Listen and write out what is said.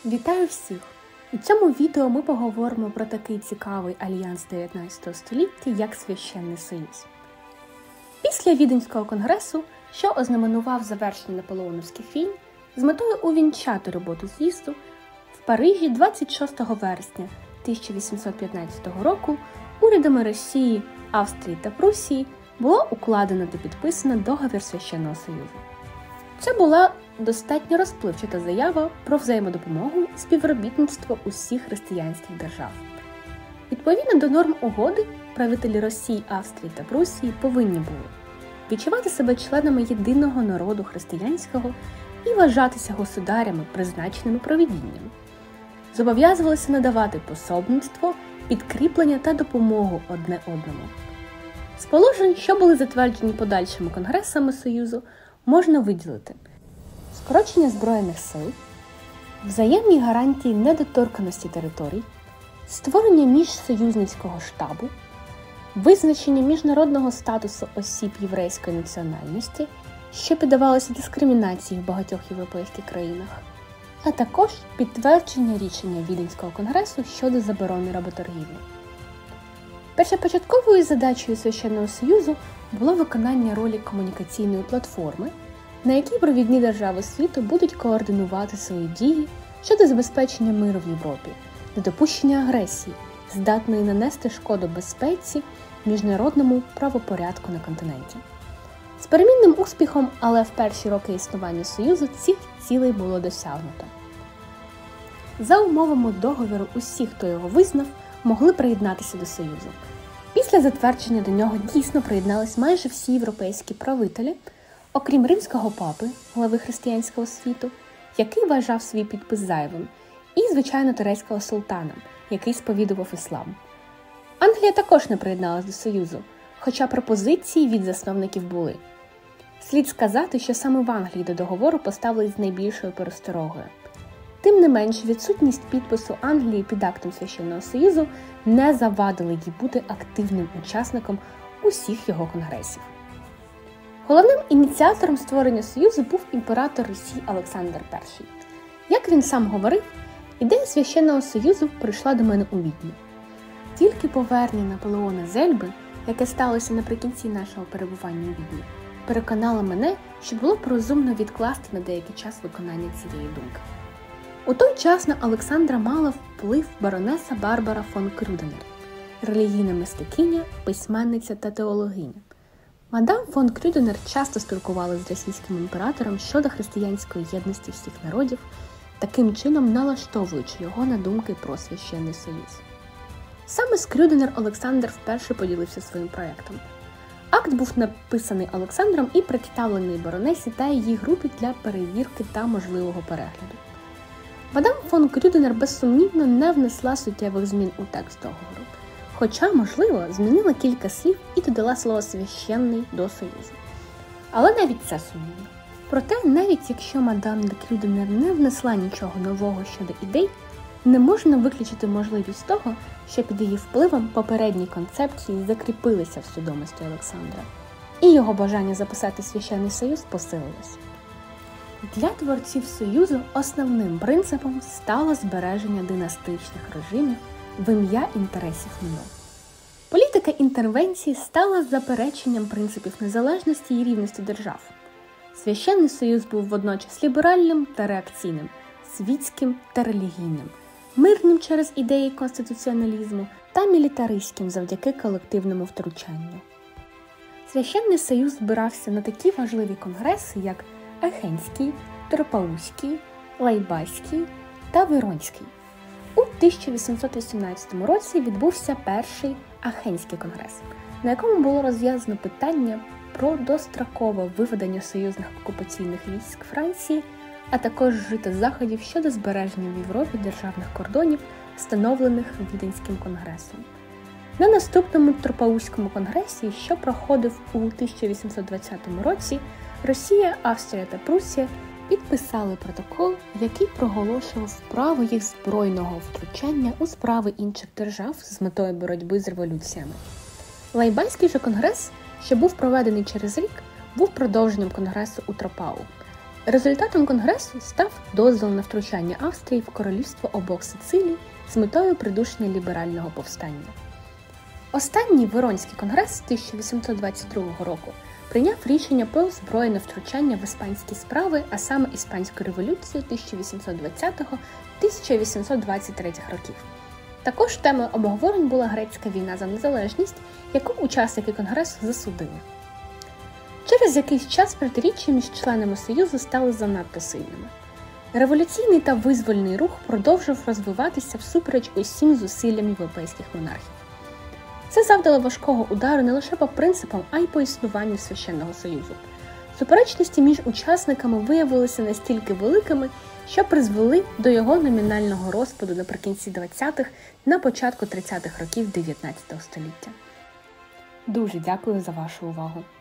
Вітаю всіх! У цьому відео ми поговоримо про такий цікавий альянс 19 століття, як Священний Союз. Після Віденського конгресу, що ознаменував завершення наполеонівських війн, з метою увінчати роботу з'їзду, в Парижі 26 вересня 1815 року урядами Росії, Австрії та Прусії було укладено та підписано договір Священного Союзу. Це була достатньо розпливчата заява про взаємодопомогу і співробітництво усіх християнських держав. Відповідно до норм угоди, правителі Росії, Австрії та Прусії повинні були відчувати себе членами єдиного народу християнського і вважатися государями, призначеними провидінням. Зобов'язувалися надавати пособництво, підкріплення та допомогу одне одному. З положень, що були затверджені подальшими конгресами Союзу, можна виділити скорочення Збройних сил, взаємні гарантії недоторканості територій, створення міжсоюзницького штабу, визначення міжнародного статусу осіб єврейської національності, що піддавалося дискримінації в багатьох європейських країнах, а також підтвердження рішення Віденського конгресу щодо заборони работоргівлі. Першопочатковою задачею Священного Союзу було виконання ролі комунікаційної платформи, на якій провідні держави світу будуть координувати свої дії щодо забезпечення миру в Європі, недопущення агресії, здатної нанести шкоду безпеці, міжнародному правопорядку на континенті. З перемінним успіхом, але в перші роки існування Союзу цих цілей було досягнуто. За умовами договору усі, хто його визнав, могли приєднатися до Союзу. Після затвердження до нього дійсно приєднались майже всі європейські правителі, окрім римського папи, глави християнського світу, який вважав свій підпис зайвим, і, звичайно, турецького султана, який сповідував іслам. Англія також не приєдналась до Союзу, хоча пропозиції від засновників були. Слід сказати, що саме в Англії до договору поставились з найбільшою пересторогою. Тим не менш, відсутність підпису Англії під актом Священного Союзу не завадила їй бути активним учасником усіх його конгресів. Головним ініціатором створення Союзу був імператор Росії Олександр І. Як він сам говорив, ідея Священного Союзу прийшла до мене у Відні. Тільки повернення Наполеона з Ельби, яке сталося наприкінці нашого перебування у Відні, переконало мене, що було б розумно відкласти на деякий час виконання цієї думки. У той час на Олександра мала вплив баронеса Барбара фон Крюденер, релігійна мистикиня, письменниця та теологиня. Мадам фон Крюденер часто спілкувалася з російським імператором щодо християнської єдності всіх народів, таким чином налаштовуючи його на думки про Священний Союз. Саме з Крюденер Олександр вперше поділився своїм проєктом. Акт був написаний Олександром і представлений баронесі та її групі для перевірки та можливого перегляду. Мадам фон Крюденер безсумнівно не внесла суттєвих змін у текст договору, хоча, можливо, змінила кілька слів і додала слово «священний» до Союзу. Але навіть це сумнівно. Проте, навіть якщо мадам де Крюденер не внесла нічого нового щодо ідей, не можна виключити можливість того, що під її впливом попередні концепції закріпилися в свідомості Олександра, і його бажання записати Священний Союз посилилось. Для творців Союзу основним принципом стало збереження династичних режимів в ім'я інтересів миру. Політика інтервенції стала запереченням принципів незалежності і рівності держав. Священний Союз був водночас ліберальним та реакційним, світським та релігійним, мирним через ідеї конституціоналізму та мілітаристським завдяки колективному втручанню. Священний Союз збирався на такі важливі конгреси, як Ахенський, Тропаузький, Лайбаський та Веронський. У 1818 році відбувся перший Ахенський конгрес, на якому було розв'язано питання про дострокове виведення союзних окупаційних військ Франції, а також вжито заходів щодо збереження в Європі державних кордонів, встановлених Віденським конгресом. На наступному Тропаузькому конгресі, що проходив у 1820 році, Росія, Австрія та Прусія підписали протокол, який проголошував право їх збройного втручання у справи інших держав з метою боротьби з революціями. Лайбаський же конгрес, що був проведений через рік, був продовженням конгресу у Тропау. Результатом конгресу став дозвіл на втручання Австрії в королівство обох Сицилій з метою придушення ліберального повстання. Останній Веронський конгрес 1822 року прийняв рішення про озброєне втручання в іспанські справи, а саме Іспанську революцію 1820-1823 років. Також темою обговорень була грецька війна за незалежність, яку учасники конгресу засудили. Через якийсь час протиріччя між членами Союзу стали занадто сильними. Революційний та визвольний рух продовжив розвиватися всупереч усім зусиллям європейських монархів. Це завдало важкого удару не лише по принципам, а й по існуванню Священного Союзу. Суперечності між учасниками виявилися настільки великими, що призвели до його номінального розпаду наприкінці 20-х, на початку 30-х років 19 століття. Дуже дякую за вашу увагу!